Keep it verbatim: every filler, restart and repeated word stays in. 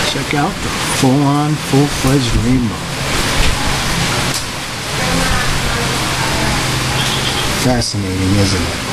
Check out the full-on, full-fledged rainbow. Fascinating, isn't it?